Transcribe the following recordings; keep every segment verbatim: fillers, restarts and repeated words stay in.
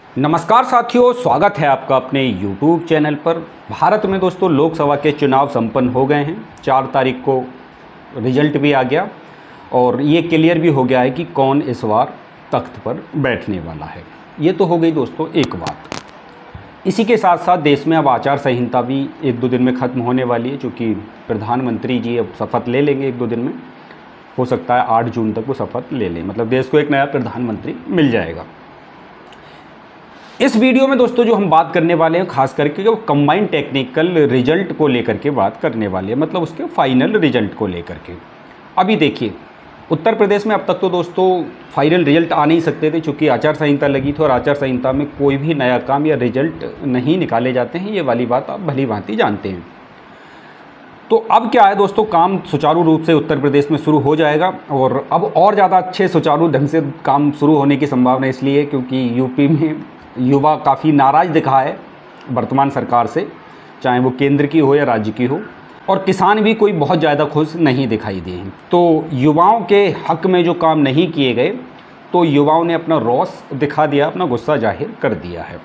नमस्कार साथियों, स्वागत है आपका अपने यूट्यूब चैनल पर। भारत में दोस्तों लोकसभा के चुनाव संपन्न हो गए हैं। चार तारीख को रिजल्ट भी आ गया और ये क्लियर भी हो गया है कि कौन इस बार तख्त पर बैठने वाला है। ये तो हो गई दोस्तों एक बात। इसी के साथ साथ देश में अब आचार संहिता भी एक दो दिन में ख़त्म होने वाली है, चूँकि प्रधानमंत्री जी अब शपथ ले लेंगे एक दो दिन में। हो सकता है आठ जून तक वो शपथ ले लें, मतलब देश को एक नया प्रधानमंत्री मिल जाएगा। इस वीडियो में दोस्तों जो हम बात करने वाले हैं खास करके वो कंबाइंड टेक्निकल रिजल्ट को लेकर के बात करने वाले हैं, मतलब उसके फाइनल रिजल्ट को लेकर के। अभी देखिए, उत्तर प्रदेश में अब तक तो दोस्तों फाइनल रिजल्ट आ नहीं सकते थे, चूँकि आचार संहिता लगी थी और आचार संहिता में कोई भी नया काम या रिजल्ट नहीं निकाले जाते हैं। ये वाली बात आप भली भांति जानते हैं। तो अब क्या है दोस्तों, काम सुचारू रूप से उत्तर प्रदेश में शुरू हो जाएगा और अब और ज़्यादा अच्छे सुचारू ढंग से काम शुरू होने की संभावना इसलिए क्योंकि यूपी में युवा काफ़ी नाराज़ दिखा है वर्तमान सरकार से, चाहे वो केंद्र की हो या राज्य की हो, और किसान भी कोई बहुत ज़्यादा खुश नहीं दिखाई दिए हैं। तो युवाओं के हक में जो काम नहीं किए गए, तो युवाओं ने अपना रोष दिखा दिया, अपना गुस्सा जाहिर कर दिया है।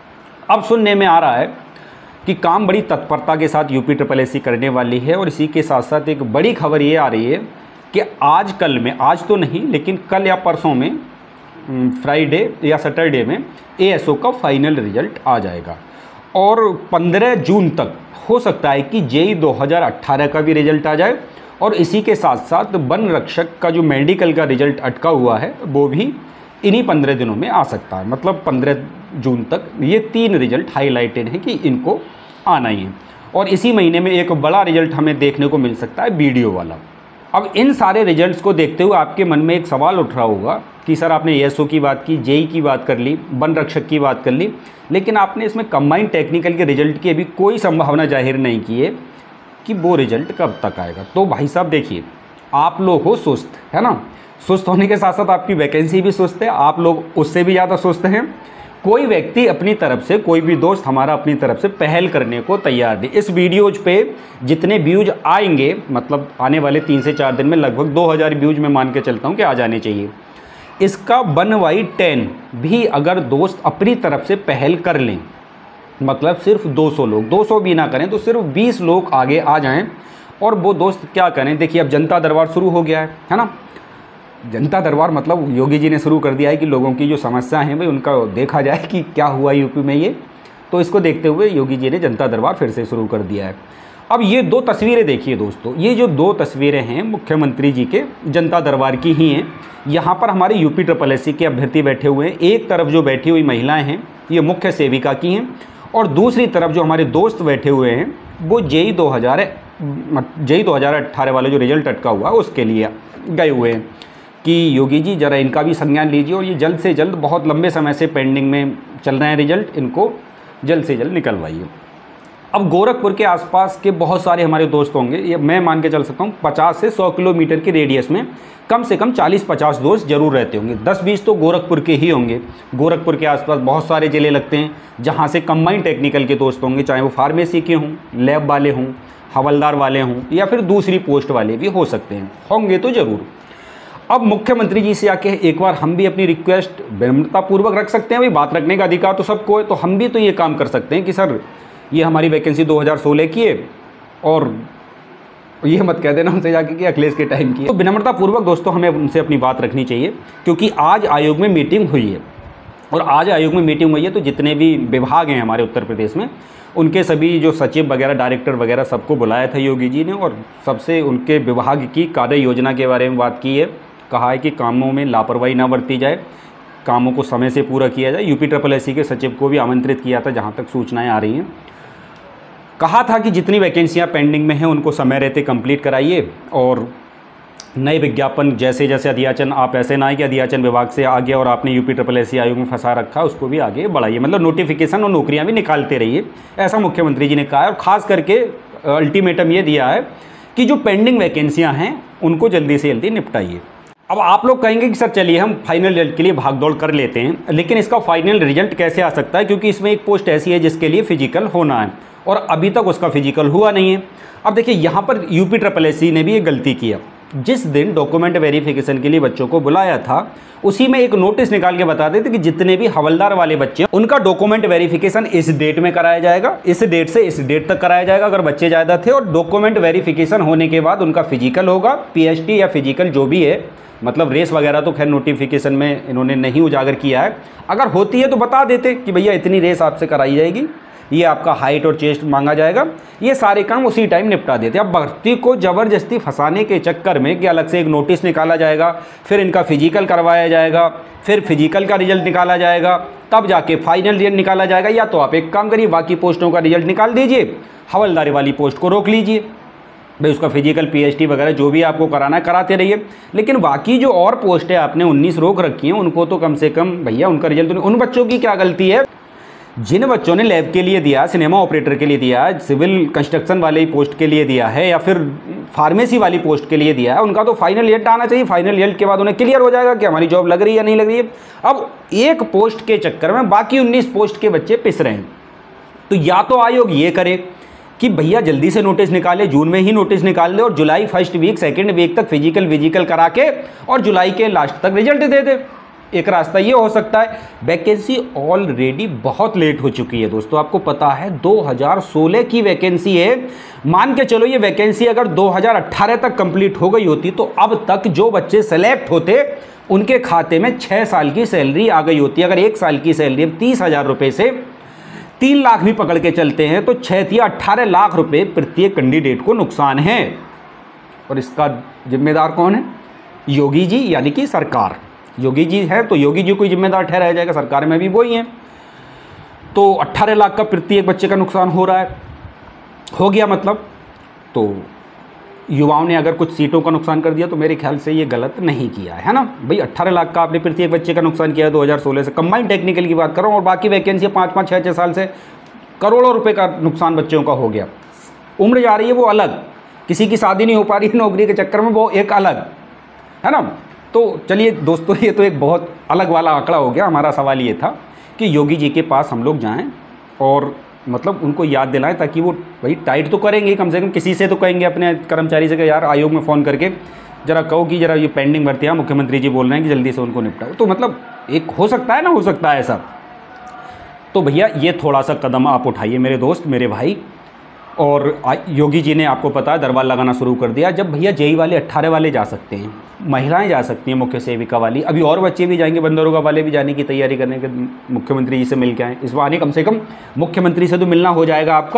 अब सुनने में आ रहा है कि काम बड़ी तत्परता के साथ यूपी ट्रिपल एस सी करने वाली है और इसी के साथ साथ एक बड़ी खबर ये आ रही है कि आज कल में, आज तो नहीं लेकिन कल या परसों में, फ्राइडे या सैटरडे में ए एस ओ का फाइनल रिजल्ट आ जाएगा और पंद्रह जून तक हो सकता है कि जे ई दो हज़ार अठारह का भी रिजल्ट आ जाए और इसी के साथ साथ वन रक्षक का जो मेडिकल का रिजल्ट अटका हुआ है वो भी इन्हीं पंद्रह दिनों में आ सकता है। मतलब पंद्रह जून तक ये तीन रिजल्ट हाईलाइटेड है कि इनको आना ही है और इसी महीने में एक बड़ा रिजल्ट हमें देखने को मिल सकता है, वीडियो वाला। अब इन सारे रिजल्ट्स को देखते हुए आपके मन में एक सवाल उठ रहा होगा कि सर आपने ए एस ओ की बात की, जे ई की बात कर ली, वन रक्षक की बात कर ली, लेकिन आपने इसमें कंबाइंड टेक्निकल के रिजल्ट की अभी कोई संभावना जाहिर नहीं की है कि वो रिजल्ट कब तक आएगा। तो भाई साहब देखिए, आप लोग हो सुस्त, है ना। सुस्त होने के साथ साथ आपकी वैकेंसी भी सुस्त है, आप लोग उससे भी ज़्यादा सुस्त हैं। कोई व्यक्ति अपनी तरफ से, कोई भी दोस्त हमारा अपनी तरफ से पहल करने को तैयार नहीं। इस वीडियोज पे जितने व्यूज आएंगे, मतलब आने वाले तीन से चार दिन में लगभग दो हज़ार व्यूज में मान के चलता हूँ कि आ जाने चाहिए। इसका वन बाई टेन भी अगर दोस्त अपनी तरफ से पहल कर लें, मतलब सिर्फ दो सौ लोग, दो सौ भी ना करें तो सिर्फ बीस लोग आगे आ जाएं और वो दोस्त क्या करें। देखिए अब जनता दरबार शुरू हो गया है है ना। जनता दरबार मतलब योगी जी ने शुरू कर दिया है कि लोगों की जो समस्या हैं भाई उनका देखा जाए कि क्या हुआ यूपी में ये। तो इसको देखते हुए योगी जी ने जनता दरबार फिर से शुरू कर दिया है। अब ये दो तस्वीरें देखिए दोस्तों, ये जो दो तस्वीरें हैं मुख्यमंत्री जी के जनता दरबार की ही हैं। यहाँ पर हमारे यूपी ट्रिपल एस सी के अभ्यर्थी बैठे हुए हैं। एक तरफ जो बैठी हुई महिलाएं हैं ये मुख्य सेविका की हैं और दूसरी तरफ जो हमारे दोस्त बैठे हुए हैं वो जे ई दो हज़ार जे ई दो हज़ार अट्ठारह वाले जो रिजल्ट अटका हुआ है उसके लिए गए हुए हैं कि योगी जी ज़रा इनका भी संज्ञान लीजिए और ये जल्द से जल्द, बहुत लंबे समय से पेंडिंग में चल रहे हैं रिजल्ट, इनको जल्द से जल्द निकलवाइए। अब गोरखपुर के आसपास के बहुत सारे हमारे दोस्त होंगे, ये मैं मान के चल सकता हूँ पचास से सौ किलोमीटर की रेडियस में कम से कम चालीस पचास दोस्त जरूर रहते होंगे। दस बीस तो गोरखपुर के ही होंगे। गोरखपुर के आसपास बहुत सारे ज़िले लगते हैं जहाँ से कंबाइंड टेक्निकल के दोस्त होंगे, चाहे वो फार्मेसी के हों, लैब वाले हों, हवलदार वाले हों या फिर दूसरी पोस्ट वाले भी हो सकते हैं, होंगे तो ज़रूर। अब मुख्यमंत्री जी से आके एक बार हम भी अपनी रिक्वेस्ट विनम्रतापूर्वक रख सकते हैं। भाई बात रखने का अधिकार तो सबको है, तो हम भी तो ये काम कर सकते हैं कि सर ये हमारी वैकेंसी दो हज़ार सोलह की है और ये मत कह देना उनसे जाके कि अखिलेश के टाइम की है। तो विनम्रतापूर्वक दोस्तों हमें उनसे अपनी बात रखनी चाहिए, क्योंकि आज आयोग में मीटिंग हुई है और आज आयोग में मीटिंग हुई है तो जितने भी विभाग हैं हमारे उत्तर प्रदेश में उनके सभी जो सचिव वगैरह, डायरेक्टर वगैरह सबको बुलाया था योगी जी ने और सबसे उनके विभाग की कार्य योजना के बारे में बात की है। कहा है कि कामों में लापरवाही ना बरती जाए, कामों को समय से पूरा किया जाए। यूपी ट्रिपल एस सी के सचिव को भी आमंत्रित किया था, जहाँ तक सूचनाएं आ रही हैं। कहा था कि जितनी वैकेंसियां पेंडिंग में हैं उनको समय रहते कंप्लीट कराइए और नए विज्ञापन, जैसे जैसे अध्याचन, आप ऐसे ना है कि अध्याचन विभाग से आ गया और आपने यूपी ट्रिपल एस सी आयोग में फंसा रखा, उसको भी आगे बढ़ाइए। मतलब नोटिफिकेशन और नौकरियां भी निकालते रहिए, ऐसा मुख्यमंत्री जी ने कहा है। और ख़ास करके अल्टीमेटम ये दिया है कि जो पेंडिंग वैकेंसियाँ हैं उनको जल्दी से जल्दी निपटाइए। अब आप लोग कहेंगे कि सर चलिए हम फाइनल रिजल्ट के लिए भागदौड़ कर लेते हैं, लेकिन इसका फाइनल रिजल्ट कैसे आ सकता है, क्योंकि इसमें एक पोस्ट ऐसी है जिसके लिए फिजिकल होना है और अभी तक उसका फिजिकल हुआ नहीं है। अब देखिए यहाँ पर यूपी ट्रिपल एस सी ने भी एक गलती किया जिस दिन डॉक्यूमेंट वेरिफिकेशन के लिए बच्चों को बुलाया था उसी में एक नोटिस निकाल के बता देते कि जितने भी हवलदार वाले बच्चे उनका डॉक्यूमेंट वेरिफिकेशन इस डेट में कराया जाएगा, इस डेट से इस डेट तक कराया जाएगा अगर बच्चे ज़्यादा थे, और डॉक्यूमेंट वेरिफिकेशन होने के बाद उनका फिजिकल होगा, पीएचटी या फिजिकल जो भी है, मतलब रेस वगैरह तो खैर नोटिफिकेशन में इन्होंने नहीं उजागर किया है, अगर होती है तो बता देते कि भैया इतनी रेस आपसे कराई जाएगी, ये आपका हाइट और चेस्ट मांगा जाएगा, ये सारे काम उसी टाइम निपटा देते। अब भर्ती को ज़बरदस्ती फंसाने के चक्कर में कि अलग से एक नोटिस निकाला जाएगा, फिर इनका फिजिकल करवाया जाएगा, फिर फिजिकल का रिजल्ट निकाला जाएगा, तब जाके फाइनल रिजल्ट निकाला जाएगा, या तो आप एक काम करिए बाकी पोस्टों का रिजल्ट निकाल दीजिए, हवलदारी वाली पोस्ट को रोक लीजिए, भाई उसका फिजिकल पीएचडी वगैरह जो भी आपको कराना है कराते रहिए, लेकिन बाकी जो और पोस्ट है आपने उन्नीस रोक रखी हैं उनको तो कम से कम भैया उनका रिजल्ट, उन बच्चों की क्या गलती है जिन बच्चों ने लैब के लिए दिया, सिनेमा ऑपरेटर के लिए दिया, सिविल कंस्ट्रक्शन वाले पोस्ट के लिए दिया है, या फिर फार्मेसी वाली पोस्ट के लिए दिया है, उनका तो फाइनल रिजल्ट आना चाहिए। फाइनल रिजल्ट के बाद उन्हें क्लियर हो जाएगा कि हमारी जॉब लग रही है या नहीं लग रही है। अब एक पोस्ट के चक्कर में बाकी उन्नीस पोस्ट के बच्चे पिस रहे हैं, तो या तो आयोग ये करे कि भैया जल्दी से नोटिस निकाले, जून में ही नोटिस निकाल दे और जुलाई फर्स्ट वीक सेकेंड वीक तक फिजिकल विजिकल करा के और जुलाई के लास्ट तक रिजल्ट दे दे। एक रास्ता ये हो सकता है। वैकेंसी ऑलरेडी बहुत लेट हो चुकी है दोस्तों, आपको पता है दो हज़ार सोलह की वैकेंसी है। मान के चलो ये वैकेंसी अगर दो हज़ार अठारह तक कंप्लीट हो गई होती तो अब तक जो बच्चे सेलेक्ट होते उनके खाते में छः साल की सैलरी आ गई होती। अगर एक साल की सैलरी तीस हज़ार रुपये से तीन लाख भी पकड़ के चलते हैं तो छः या अट्ठारह लाख रुपए प्रत्येक कैंडिडेट को नुकसान है। और इसका जिम्मेदार कौन है? योगी जी, यानी कि सरकार। योगी जी है तो योगी जी को जिम्मेदार ठहराया जाएगा, सरकार में भी वही है। तो अट्ठारह लाख का प्रत्येक बच्चे का नुकसान हो रहा है, हो गया मतलब। तो युवाओं ने अगर कुछ सीटों का नुकसान कर दिया तो मेरे ख्याल से ये गलत नहीं किया है, है ना भाई। अट्ठारह लाख का आपने प्रत्येक बच्चे का नुकसान किया है दो हज़ार सोलह से। कंबाइंड टेक्निकल की बात कर रहा हूँ, और बाकी वैकेंसी पाँच पाँच छः छः साल से करोड़ों रुपए का नुकसान बच्चों का हो गया। उम्र जा रही है वो अलग, किसी की शादी नहीं हो पा रही नौकरी के चक्कर में, वो एक अलग, है ना। तो चलिए दोस्तों, ये तो एक बहुत अलग वाला आंकड़ा हो गया। हमारा सवाल ये था कि योगी जी के पास हम लोग जाएं और मतलब उनको याद दिलाएं, ताकि वो भाई टाइट तो करेंगे, कम से कम किसी से तो कहेंगे अपने कर्मचारी से कि यार आयोग में फ़ोन करके ज़रा कहो कि ज़रा ये पेंडिंग भर्तियाँ मुख्यमंत्री जी बोल रहे हैं कि जल्दी से उनको निपटाओ। तो मतलब एक हो सकता है ना, हो सकता है ऐसा। तो भैया ये थोड़ा सा कदम आप उठाइए मेरे दोस्त, मेरे भाई। और योगी जी ने आपको पता है दरबार लगाना शुरू कर दिया। जब भैया जेई वाले अट्ठारह वाले जा सकते हैं, महिलाएं जा सकती हैं मुख्य सेविका वाली, अभी और बच्चे भी जाएंगे, बंदरोगा वाले भी जाने की तैयारी करने के मुख्यमंत्री जी से मिल के आए। इस बार कम से कम मुख्यमंत्री से तो मिलना हो जाएगा आपका।